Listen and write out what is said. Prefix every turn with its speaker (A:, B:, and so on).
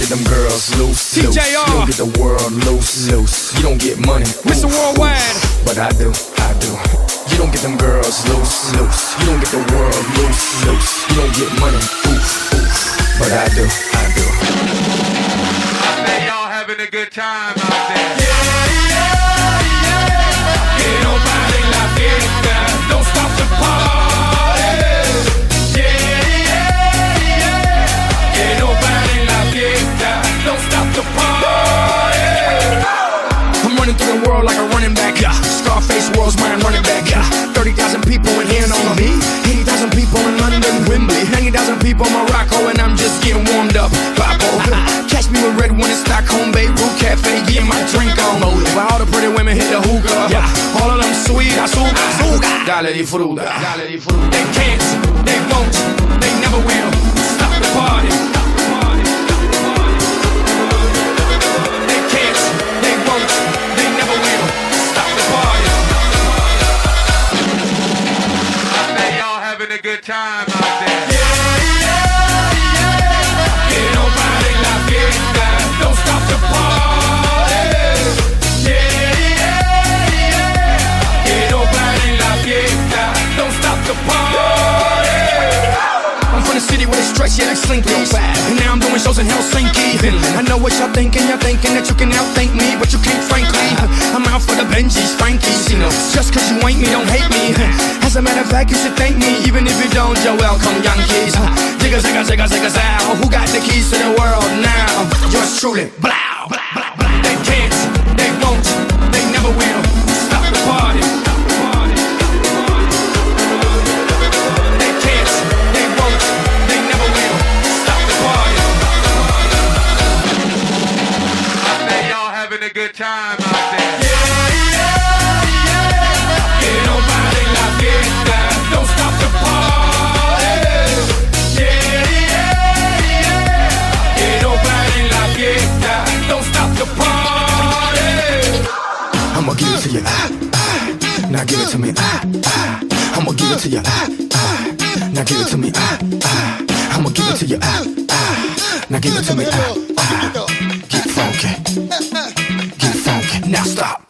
A: get them girls loose, loose.
B: TJR.
A: You don't get the world loose, loose. You don't get money,
B: Mr. Worldwide.
A: but I do, I do. You don't get them girls loose, loose. You don't get the world loose, loose. You don't get money, oof, oof, but I do, I do.
C: I bet y'all having a good time out there.
B: Que no pare la fiesta, don't stop the party. Que no pare la fiesta, don't stop the party. I'm running through the world like a running back. Scarface world's mine, running back. 30,000 people in here on me. 80,000 people in London, Wembley. 90,000 people in Morocco, and I'm just getting warmed up. Catch me with red one in Stockholm, Beirut Cafe, getting my drink on. While all the pretty women hit the hookah, all of them sweet, azúcar. Dale disfruta. They can't, they won't, they never will stop the party. They can't, they won't, they never will stop the party.
C: I bet y'all having a good time out there.
B: Que no pare la fiesta, don't stop the party. Que no pare la fiesta, don't stop the party. I'm from the city where they stretch, yeah, like slinkies. And now I'm doing shows in Helsinki. I know what y'all thinking that you can outthink me, but you can't, frankly. I'm out for the Benjis, Frankies, you know. Just cause you ain't me, don't hate me. As a matter of fact, you should thank me, even if you don't, you're welcome, Yankees. Zigga, zigga, zigga, zigga, zow. Who got the keys to the world now? Yours truly, blow. They can't, they won't, they never will stop the party. They can't, they won't, they never will stop the party.
C: I bet y'all having a good time out there.
B: Que no pare la fiesta, don't stop the party. Que no pare la fiesta, don't stop the party.
A: I'ma give it to you, now give it to me, I'ma give it to you, now give it to me, I'ma give it to you, now give it to me, get funky, now stop.